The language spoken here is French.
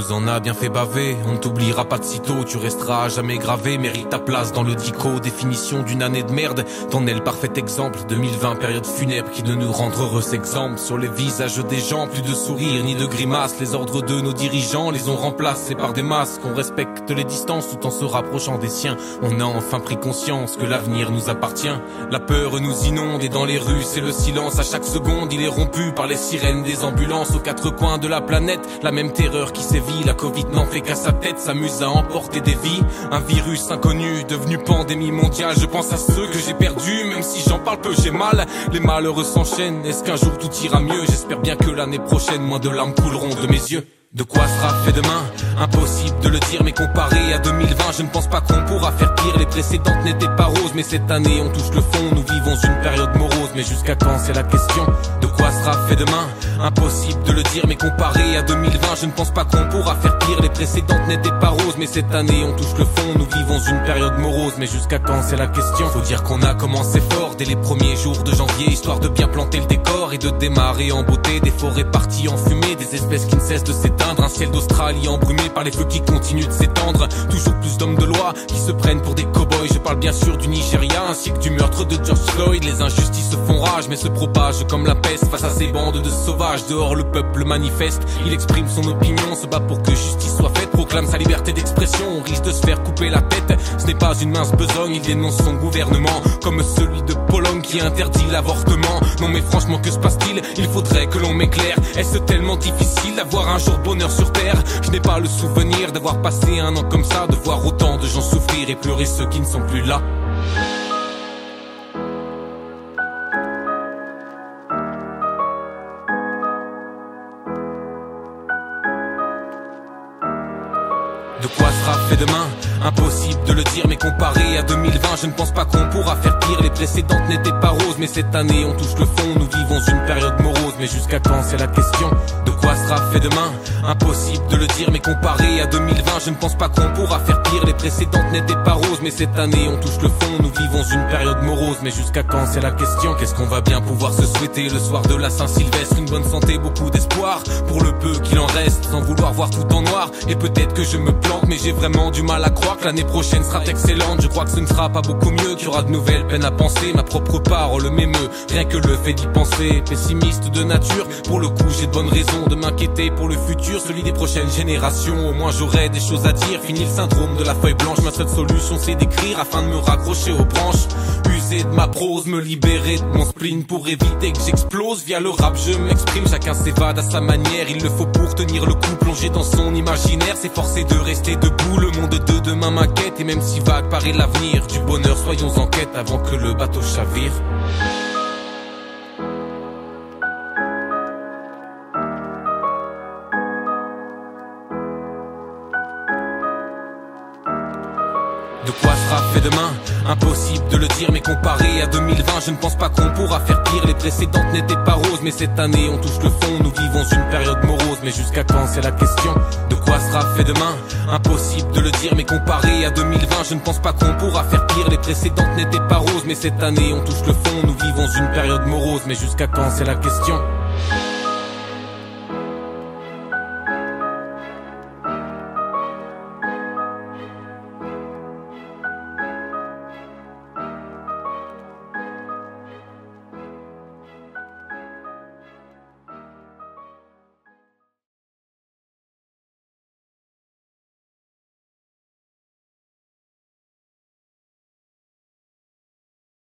nous en a bien fait baver. On ne t'oubliera pas de sitôt, tu resteras à jamais gravé. Mérite ta place dans le dico, définition d'une année de merde. T'en es le parfait exemple, 2020 période funèbre qui de nous rendre heureux exemple. Sur les visages des gens, plus de sourires ni de grimaces. Les ordres de nos dirigeants les ont remplacés par des masques. On respecte les distances tout en se rapprochant des siens. On a enfin pris conscience que l'avenir nous appartient. La peur nous inonde et dans les rues c'est le silence. À chaque seconde il est rompu par les sirènes des ambulances. Aux quatre coins de la planète, la même terreur qui sévit. La Covid n'en fait qu'à sa tête, s'amuse à emporter des vies. Un virus inconnu devenu pandémie mondiale. Je pense à ceux que j'ai perdus, même si j'en parle peu j'ai mal. Les malheureux s'enchaînent, est-ce qu'un jour tout ira mieux? J'espère bien que l'année prochaine moins de larmes couleront de mes yeux. De quoi sera fait demain? Impossible de le dire, mais comparé à 2020, je ne pense pas qu'on pourra faire pire. Les précédentes n'étaient pas roses, mais cette année on touche le fond. Nous vivons une période morose, mais jusqu'à quand c'est la question? De quoi sera fait demain? Impossible de le dire, mais comparé à 2020, je ne pense pas qu'on pourra faire pire. Les précédentes n'étaient pas roses, mais cette année on touche le fond. Nous vivons une période morose, mais jusqu'à quand c'est la question? Faut dire qu'on a commencé fort dès les premiers jours de janvier, histoire de bien planter le décor et de démarrer en beauté. Des forêts parties en fumée, des espèces qui ne cessent de s'éteindre. Un ciel d'Australie embrumé par les feux qui continuent de s'étendre. Toujours plus d'hommes de loi qui se prennent pour des cow-boys. Je parle bien sûr du Nigeria ainsi que du meurtre de George Floyd. Les injustices se font rage mais se propagent comme la peste. Face à ces bandes de sauvages, dehors le peuple manifeste. Il exprime son opinion, se bat pour que justice soit faite. Proclame sa liberté d'expression, on risque de se faire couper la tête. Ce n'est pas une mince besogne, il dénonce son gouvernement comme celui de Pologne qui interdit l'avortement. Non mais franchement que se passe-t-il? Il faudrait que l'on m'éclaire. Est-ce tellement difficile d'avoir un jour bonheur sur terre? Je n'ai pas le souvenir d'avoir passé un an comme ça, de voir autant de gens souffrir et pleurer ceux qui ne sont plus là. De quoi sera fait demain? Impossible de le dire, mais comparé à 2020, je ne pense pas qu'on pourra faire pire. Les précédentes n'étaient pas roses, mais cette année on touche le fond. Nous vivons une période morose, mais jusqu'à quand c'est la question? De quoi sera fait demain? Impossible de le dire, mais comparé à 2020, je ne pense pas qu'on pourra faire pire. Les précédentes n'étaient pas roses, mais cette année on touche le fond. Nous vivons une période morose, mais jusqu'à quand c'est la question? Qu'est-ce qu'on va bien pouvoir se souhaiter le soir de la Saint-Sylvestre? Une bonne santé, beaucoup d'espoir pour le peu qu'il en reste, sans vouloir voir tout en noir. Et peut-être que je me plante, mais j'ai vraiment du mal à croire que l'année prochaine sera excellente. Je crois que ce ne sera pas beaucoup mieux, qu'il y aura de nouvelles peines à penser. Ma propre parole m'émeut, rien que le fait d'y penser. Pessimiste de nature, pour le coup j'ai de bonnes raisons de m'inquiéter pour le futur, celui des prochaines générations. Au moins j'aurai des choses à dire, fini le syndrome de la feuille blanche. Ma seule solution c'est d'écrire afin de me raccrocher aux branches. User de ma prose, me libérer de mon spleen pour éviter que j'explose. Via le rap je m'exprime, chacun s'évade à sa manière. Il le faut pour tenir le coup, plonger dans son imaginaire. S'efforcer de rester debout, le monde de demain m'inquiète. Et même si vague paraît l'avenir, du bonheur soyons en quête avant que le bateau chavire. De quoi sera fait demain? Impossible de le dire, mais comparé à 2020, je ne pense pas qu'on pourra faire pire. Les précédentes n'étaient pas roses, mais cette année on touche le fond. Nous vivons une période morose, mais jusqu'à quand c'est la question? De quoi sera fait demain? Impossible de le dire, mais comparé à 2020, je ne pense pas qu'on pourra faire pire. Les précédentes n'étaient pas roses, mais cette année on touche le fond. Nous vivons une période morose, mais jusqu'à quand c'est la question?